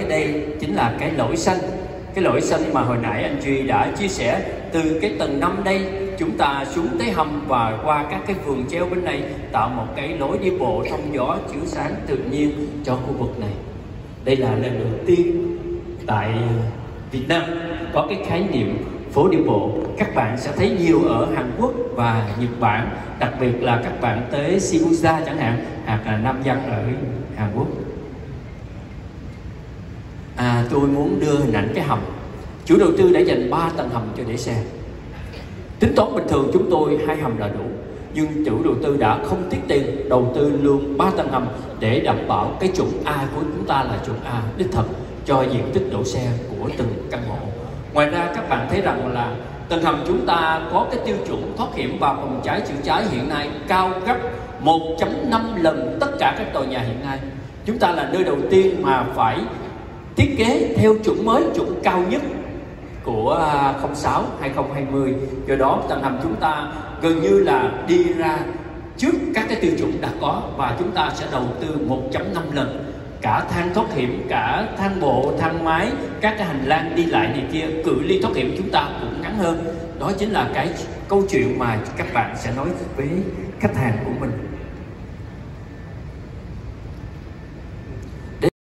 đây chính là cái lỗi xanh. Cái lỗi xanh mà hồi nãy anh Duy đã chia sẻ. Từ cái tầng 5 đây chúng ta xuống tới hầm và qua các cái vườn treo bên này, tạo một cái lối đi bộ thông gió chiếu sáng tự nhiên cho khu vực này. Đây là lần đầu tiên tại Việt Nam có cái khái niệm phố đi bộ. Các bạn sẽ thấy nhiều ở Hàn Quốc và Nhật Bản, đặc biệt là các bạn tới Shibuya chẳng hạn, hoặc là Nam Dân ở Hàn Quốc. Tôi muốn đưa hình ảnh cái hầm. Chủ đầu tư đã dành 3 tầng hầm cho để xe. Tính toán bình thường chúng tôi 2 hầm là đủ, nhưng chủ đầu tư đã không tiếc tiền đầu tư luôn 3 tầng hầm để đảm bảo cái chuẩn A của chúng ta là chuẩn A đích thực cho diện tích đổ xe của từng căn hộ. Ngoài ra các bạn thấy rằng là tầng hầm chúng ta có cái tiêu chuẩn thoát hiểm và phòng cháy chữa cháy hiện nay cao gấp 1.5 lần tất cả các tòa nhà hiện nay. Chúng ta là nơi đầu tiên mà phải thiết kế theo chuẩn mới, chuẩn cao nhất của 06 2020. Do đó tầng hầm chúng ta gần như là đi ra trước các cái tiêu chuẩn đã có, và chúng ta sẽ đầu tư 1.5 lần. Cả thang thoát hiểm, cả thang bộ, thang máy, các cái hành lang đi lại này kia, cự ly thoát hiểm chúng ta cũng ngắn hơn. Đó chính là cái câu chuyện mà các bạn sẽ nói với khách hàng của mình.